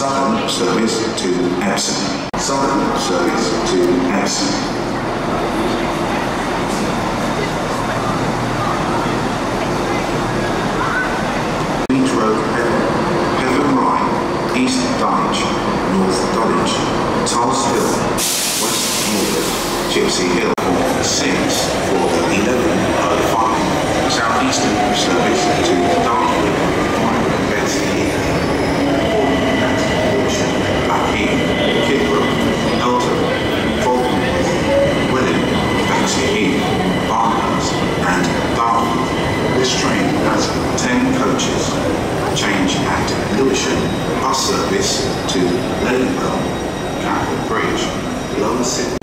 Southern service to Epsom. Southern service to Epsom. East Dulwich, North Dulwich, Tulse Hill, West Norwood, Gypsy Hill, 6 for 11:05. Southeastern service to Dartwood, 5 Betsy Blackheath, Kidbrooke, Elton, Falcon, Willing, Betsy Heath, Barnhurst and Dartwood. This train has 10 coaches. Change at Lewisham. Bus service to Ladywell, Catford Bridge, Lower Sydney.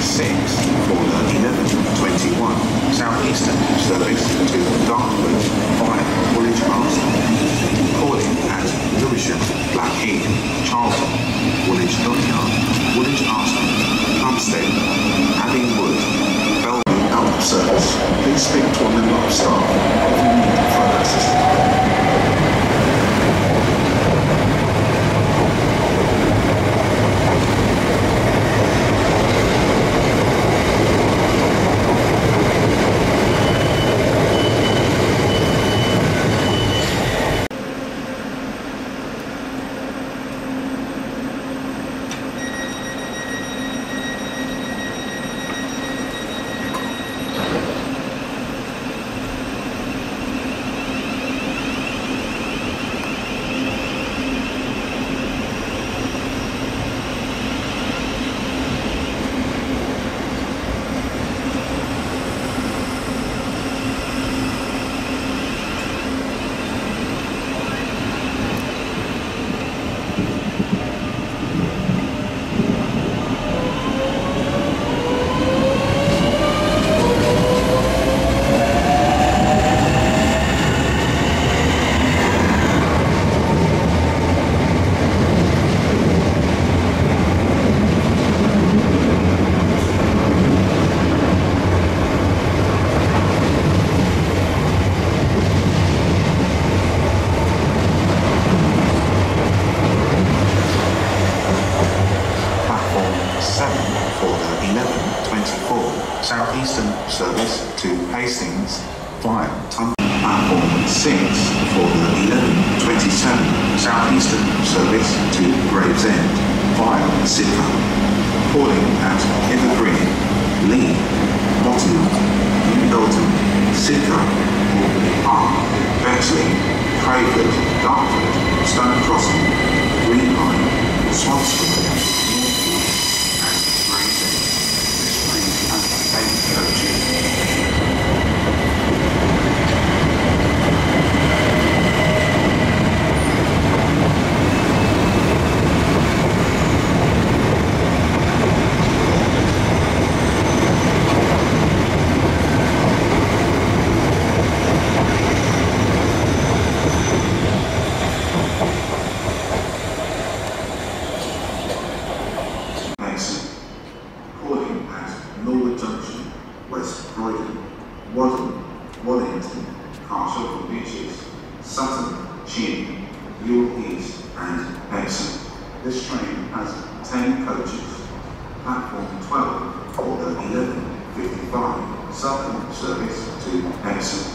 6 for the 11:21 Southeastern service to Dartford via Woolwich Arsenal. Calling at Lewisham, Blackheath, Charlton, Woolwich Dockyard, Woolwich Arsenal, Plumstead, Abbey Wood, Bellevue out of service. Please speak to a member of staff if you need further assistance. Southeastern service to Hastings via Platform 6 for the 11:27 Southeastern service to Gravesend via Sidcup. Calling at Evergreen, Lee, Nottingham, New Dalton, Sidcup, Park, Bexley, Crayford, Dartford, Stone Crossing, Greenline, Swanston, Northwood, and Gravesend. This train has 8 coaches. Calling at Norwood Junction, West Croydon, Wallington, Carshalton Beaches, Sutton, Chin, Ewell East and Exon. This train has 10 coaches. Platform 12 for the 11:55 Sutton service to Exon.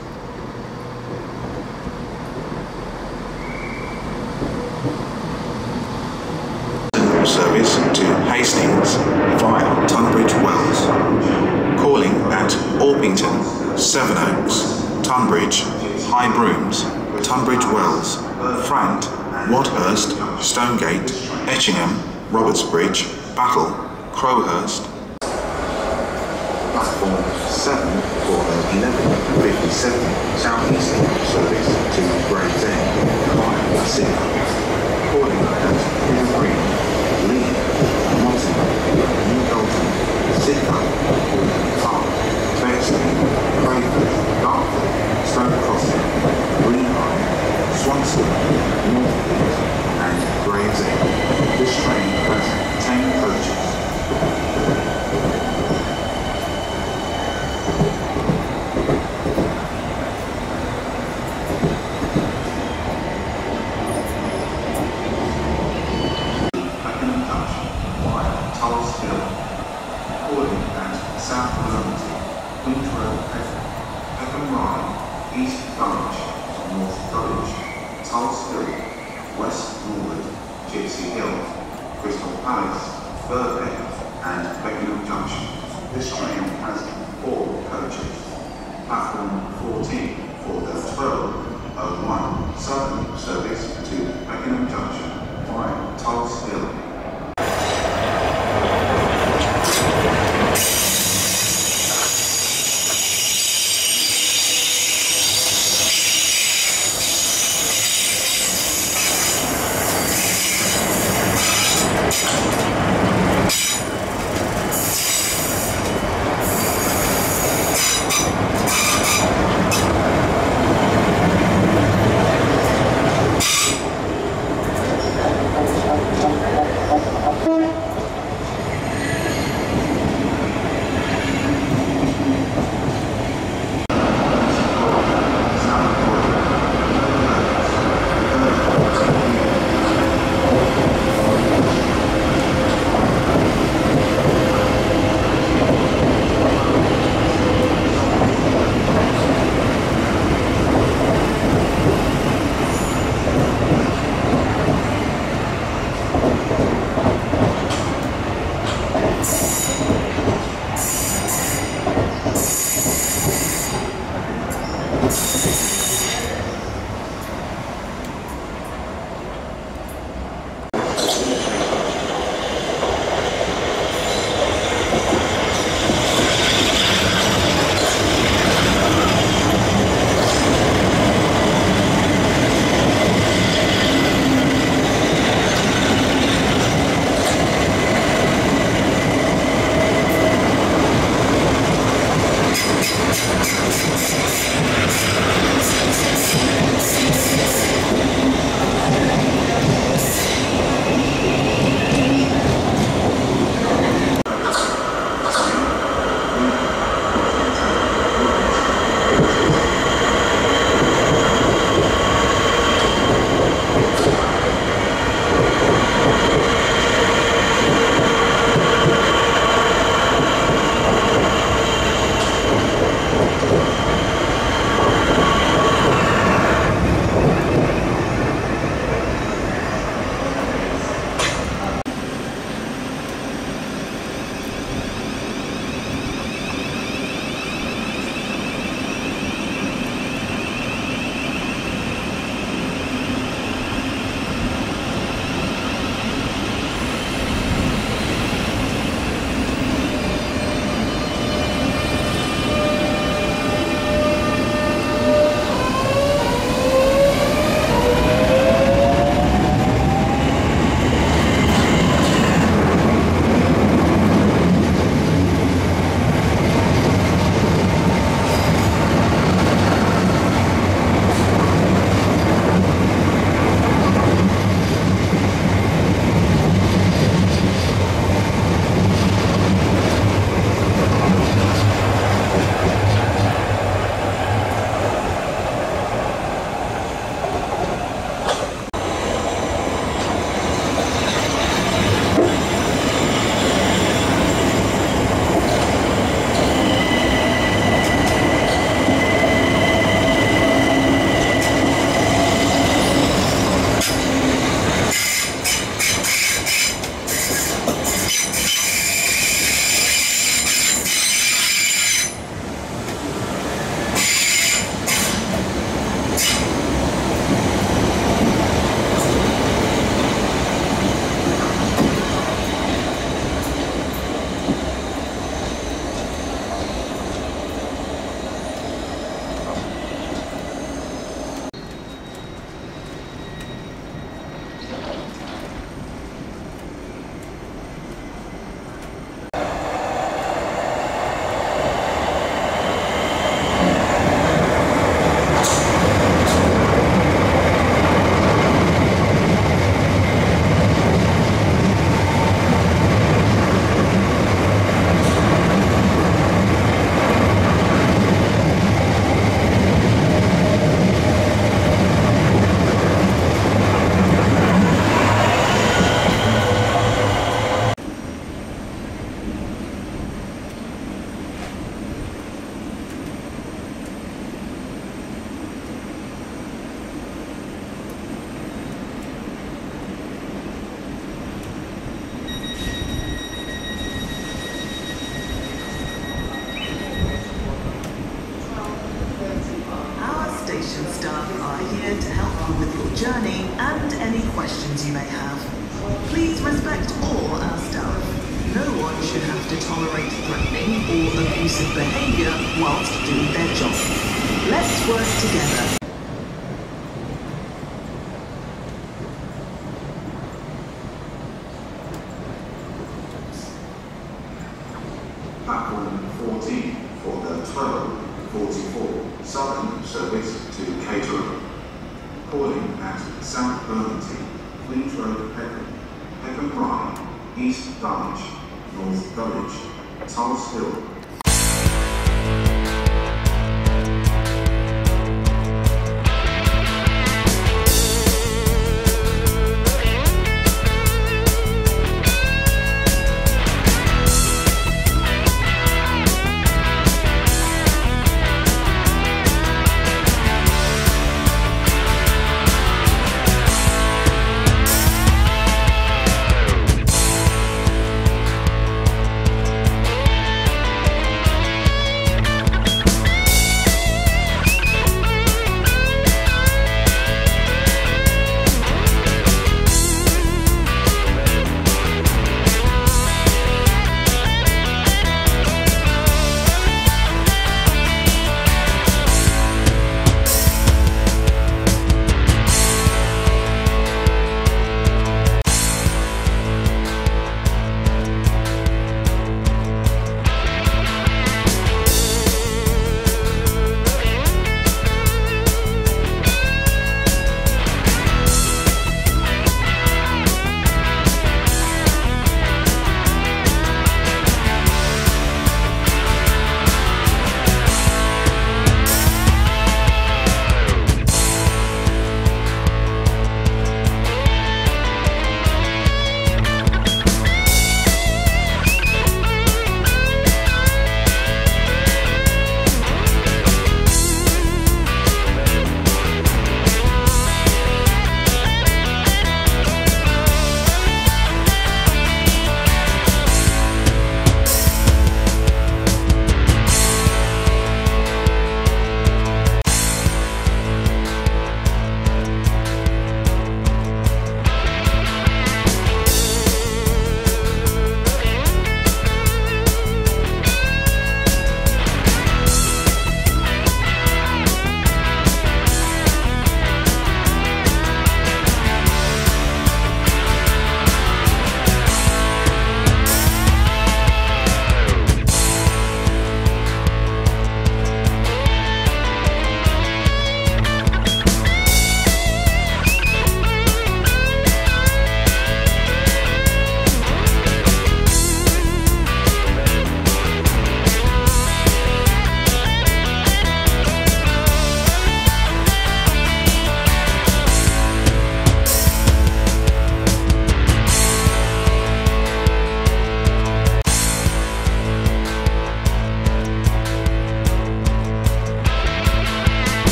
Service to Hastings via Tunbridge Wells. Calling at Orpington, Sevenoaks, Tunbridge, High Brooms, Tunbridge Wells, Frant, Wadhurst, Stonegate, Etchingham, Robertsbridge, Battle, Crowhurst. Platform 7 for the 11:57 Southeastern service to Gravesend via Sidcup. Calling at Evergreen, Lee, Nottingham, New Dalton, Sidcup, Park, Bexley, Crayford, Dartford, Stone Crossing, Greenline, Swanston, Northwood, and Gravesend. This train has 10 coaches. South Burlington, Queensroad, Peckham Rye, East Dulwich, North Dulwich, Tulse Hill, West Norwood, Gypsy Hill, Crystal Palace, Birkbeck and Beckenham Junction. This train has 4 coaches. Platform 14 for the 12:01 Southern service to Beckenham Junction via Tulse Hill. one should have to tolerate threatening or abusive behaviour whilst doing their job. Let's work together. Platform 14 for the 12:44 Southern service to Caterham. Calling at South Bermondsey, Queens Road, Peckham, Peckham Rye, East Dulwich, North Dulwich, Tulse Hill,